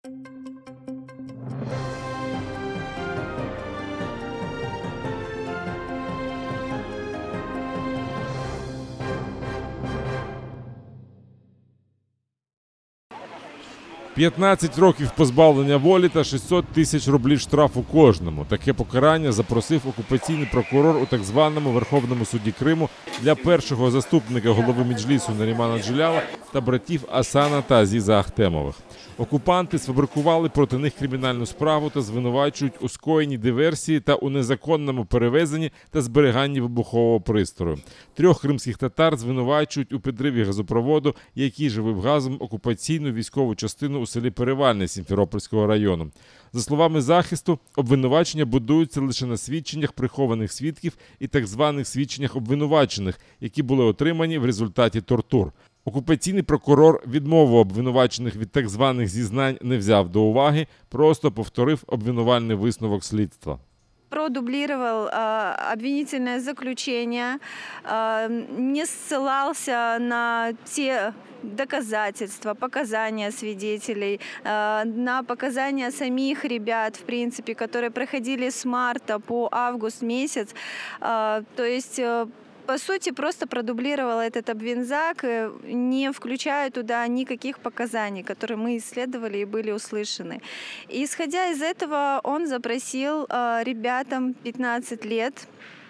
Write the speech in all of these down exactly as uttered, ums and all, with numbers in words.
п'ятнадцять років позбавлення волі та шістсот тисяч рублів штрафу кожному. Таке покарання запросив окупаційний прокурор у так званому Верховному суді Криму для першого заступника голови Меджлісу Нарімана Джиляла та братів Асана та Азіза Ахтемових. Окупанти сфабрикували проти них кримінальну справу та звинувачують у скоєнні диверсії та у незаконному перевезенні та зберіганні вибухового пристрою. Трьох кримських татар звинувачують у підриві газопроводу, який живив газом окупаційну військову частину у селі Перевальне Сімферопольського району. За словами захисту, обвинувачення будуються лише на свідченнях прихованих свідків і так званих свідченнях обвинувачених, які були отримані в результаті тортур. Окупаційний прокурор відмову обвинувачених від так званих зізнань не взяв до уваги, просто повторив обвинувальний висновок слідства. Продублировал э, обвинительное заключение, э, не ссылался на те доказательства, показания свидетелей, э, на показания самих ребят, в принципе, которые проходили с марта по август месяц. Э, то есть... Э, По сути, просто продублировал этот обвинзак, не включая туда никаких показаний, которые мы исследовали и были услышаны. И, исходя из этого, он запросил ребятам пятнадцать лет,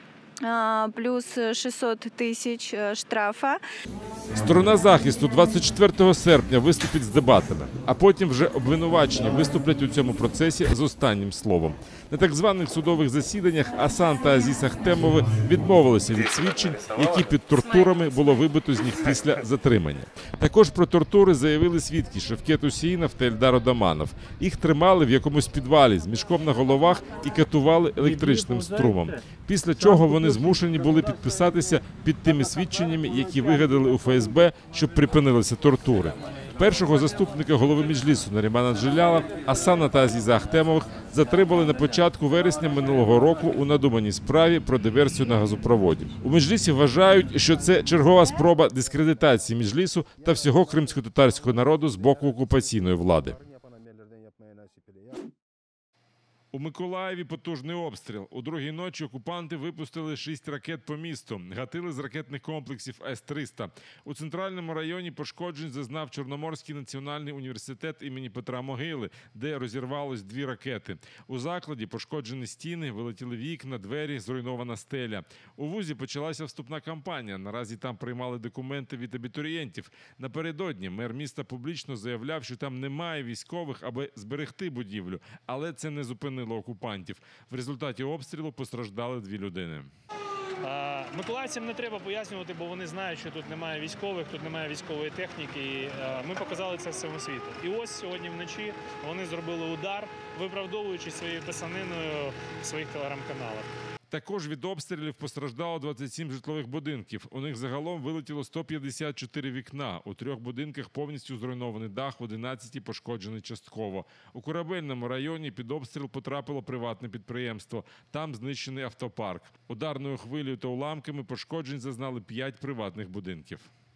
плюс шістсот тисяч штрафа. Сторона захисту двадцять четвертого серпня виступить з дебатами, а потім вже обвинувачені виступлять у цьому процесі з останнім словом. На так званих судових засіданнях Асан та Азіз Ахтемови відмовилися від свідчень, які під тортурами було вибито з них після затримання. Також про тортури заявили свідки Шевкет Усіїнов та Ельдар Одаманов. Їх тримали в якомусь підвалі з мішком на головах і катували електричним струмом. Після чого вони змушені були підписатися під тими свідченнями, які вигадали у Ф С Б, щоб припинилися тортури. Першого заступника голови Меджлісу Нарімана Джиляла, Асана та Азіза Ахтемових затримали на початку вересня минулого року у надуманій справі про диверсію на газопроводі. У Меджлісі вважають, що це чергова спроба дискредитації Меджлісу та всього кримсько-татарського народу з боку окупаційної влади. У Миколаєві потужний обстріл. У другій ночі окупанти випустили шість ракет по місту. Гатили з ракетних комплексів С триста. У центральному районі пошкоджень зазнав Чорноморський національний університет імені Петра Могили, де розірвалось дві ракети. У закладі пошкоджені стіни, вилетіли вікна, двері, зруйнована стеля. У вузі почалася вступна кампанія. Наразі там приймали документи від абітурієнтів. Напередодні мер міста публічно заявляв, що там немає військових, аби зберегти будівлю. Але це не зупинило окупантів. В результаті обстрілу постраждали дві людини. Миколаївцям не треба пояснювати, бо вони знають, що тут немає військових, тут немає військової техніки. І ми показали це всьому світу. І ось сьогодні вночі вони зробили удар, виправдовуючи своєю писаниною в своїх телеграм-каналах. Також від обстрілів постраждало двадцять сім житлових будинків. У них загалом вилетіло сто п'ятдесят чотири вікна. У трьох будинках повністю зруйнований дах, в одинадцяти пошкоджений частково. У Корабельному районі під обстріл потрапило приватне підприємство. Там знищений автопарк. Ударною хвилею та уламками пошкоджень зазнали п'ять приватних будинків.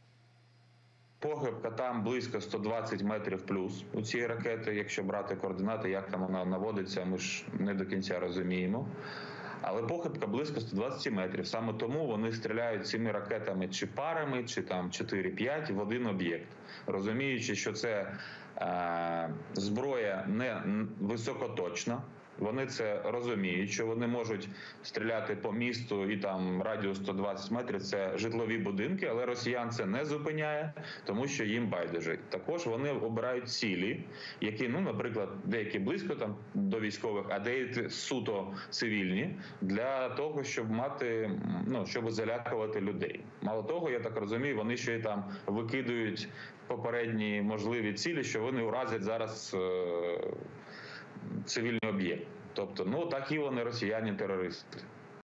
Похибка там близько сто двадцять метрів плюс у цієї ракети. Якщо брати координати, як там вона наводиться, ми ж не до кінця розуміємо. Але похибка близько сто двадцять метрів. Саме тому вони стріляють цими ракетами чи парами, чи там чотири-п'ять в один об'єкт. Розуміючи, що це е, зброя не високоточна. Вони це розуміють, що вони можуть стріляти по місту і там радіус сто двадцять метрів – це житлові будинки, але росіян це не зупиняє, тому що їм байдуже. Також вони обирають цілі, які, ну, наприклад, деякі близько там до військових, а деякі суто цивільні, для того, щоб мати, ну, щоб залякувати людей. Мало того, я так розумію, вони ще й там викидують попередні можливі цілі, що вони уразять зараз е цивільний об'єкт. Тобто, ну, такі вони росіяни-терористи.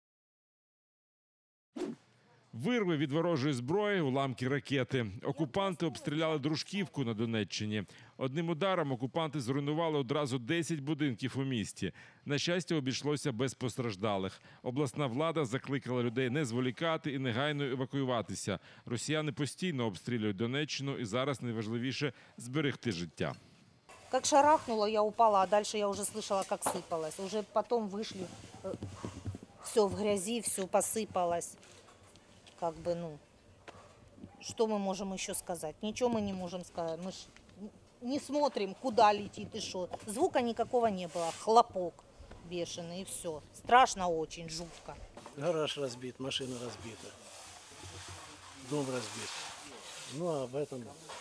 Вирви від ворожої зброї, уламки ракети. Окупанти обстріляли Дружківку на Донеччині. Одним ударом окупанти зруйнували одразу десять будинків у місті. На щастя, обійшлося без постраждалих. Обласна влада закликала людей не зволікати і негайно евакуюватися. Росіяни постійно обстрілюють Донеччину і зараз найважливіше – зберегти життя. Как шарахнуло, я упала, а дальше я уже слышала, как сыпалось. Уже потом вышли, все в грязи, все посыпалось. Как бы, ну, что мы можем еще сказать? Ничего мы не можем сказать. Мы ж не смотрим, куда летит и что. Звука никакого не было, хлопок бешеный и все. Страшно очень, жутко. Гараж разбит, машина разбита, дом разбит. Ну, а об этом...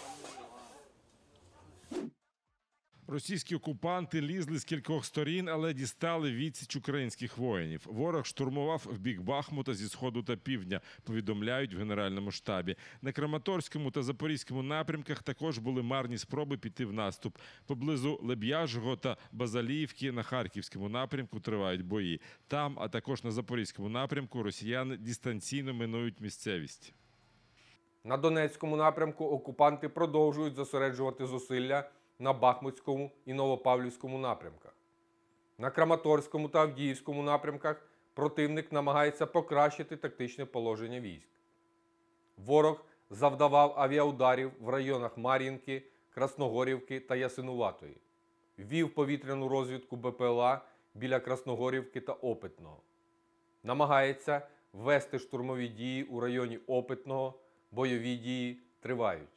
Російські окупанти лізли з кількох сторін, але дістали відсіч українських воїнів. Ворог штурмував в бік Бахмута зі сходу та півдня, повідомляють в Генеральному штабі. На Краматорському та Запорізькому напрямках також були марні спроби піти в наступ. Поблизу Леб'яжого та Базаліївки на Харківському напрямку тривають бої. Там, а також на Запорізькому напрямку, росіяни дистанційно минують місцевість. На Донецькому напрямку окупанти продовжують зосереджувати зусилля на Бахмутському і Новопавлівському напрямках. На Краматорському та Авдіївському напрямках противник намагається покращити тактичне положення військ. Ворог завдавав авіаударів в районах Мар'їнки, Красногорівки та Ясинуватої. Вів повітряну розвідку БПЛА біля Красногорівки та Опитного. Намагається вести штурмові дії у районі Опитного, бойові дії тривають.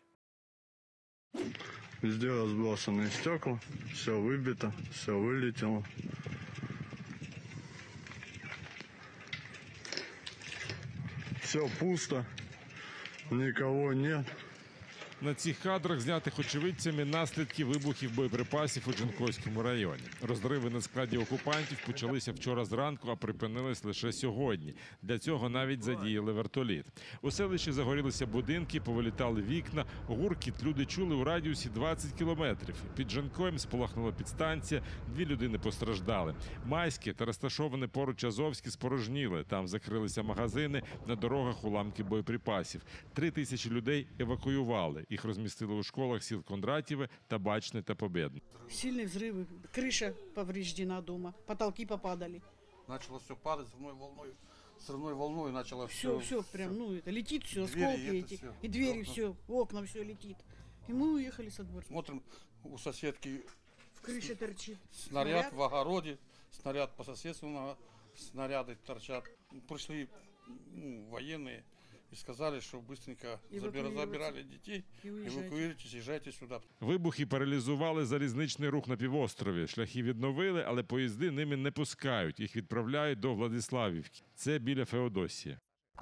Везде разбросаны стекла, все выбито, все вылетело. Все пусто, никого нет. На цих кадрах, знятих очевидцями, наслідки вибухів боєприпасів у Джанкойському районі. Розриви на складі окупантів почалися вчора зранку, а припинились лише сьогодні. Для цього навіть задіяли вертоліт. У селищі загорілися будинки, повилітали вікна. Гуркіт люди чули у радіусі двадцять кілометрів. Під Джанкоєм спалахнула підстанція, дві людини постраждали. Майське та розташоване поруч Азовське спорожніли. Там закрилися магазини, на дорогах уламки боєприпасів. Три тисячі людей евакуювали. Їх розмістили у школах сіл Кондратєве, Табачне та Побєдне. Сильные взрывы, крыша повреждена дома, потолки попадали. Начало все падать взрывной волной, взрывной волной начало Все, все. все, прям, ну это летит все, Двери, осколки это эти, всё. и двери, Окна. все, окна, все летит. И мы уехали со двора. Смотрим, у соседки В крыше торчит. снаряд в огороде, снаряд по соседству, на- снаряды торчат. Пришли ну, военные и сказали, что быстренько забира- Эвакуироваться. забирали детей, И уезжайте. эвакуируйтесь, езжайте сюда. Вибухи паралізували залізничний рух на півострові. Шляхи відновили, але поїзди ними не пускають. Їх відправляють до Владиславівки. Це біля Феодосії.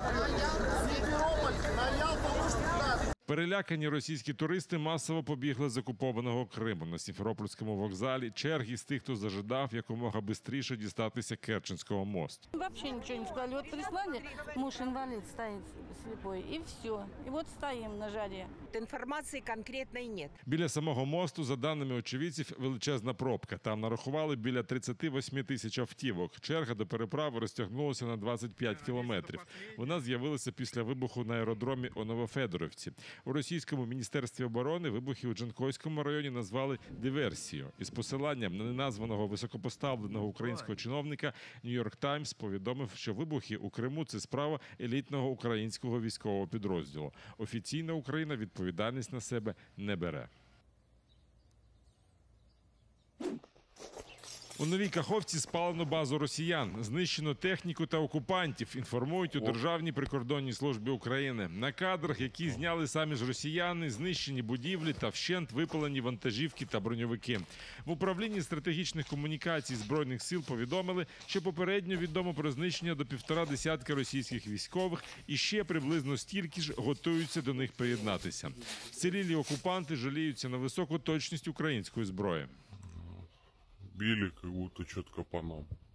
Перелякані російські туристи масово побігли з окупованого Криму. На Сімферопольському вокзалі черги з тих, хто зажидав якомога швидше дістатися Керченського мосту. Вообще ничего не сказали. Вот прислали, муж инвалид стоит слепой, и все. И вот стоим на жаре. Информации конкретной нет. Біля самого мосту, за даними очевидців, величезна пробка. Там нарахували біля тридцять вісім тисяч автівок. Черга до переправи розтягнулася на двадцять п'ять кілометрів. Вона з'явилася після вибуху на аеродромі у Новофедорівці. У російському міністерстві оборони вибухи у Джанкойському районі назвали диверсією. Із посиланням на неназваного високопоставленого українського чиновника Нью-Йорк Таймс повідомив, що вибухи у Криму – це справа елітного українського військового підрозділу. Офіційна Україна відповідальність на себе не бере. У Новій Каховці спалено базу росіян, знищено техніку та окупантів, інформують у Державній прикордонній службі України. На кадрах, які зняли самі ж росіяни, знищені будівлі та вщент випалені вантажівки та броньовики. В управлінні стратегічних комунікацій Збройних сил повідомили, що попередньо відомо про знищення до півтора десятка російських військових і ще приблизно стільки ж готуються до них приєднатися. Вцілілі окупанти жаліються на високу точність української зброї. Били как будто четко по нам.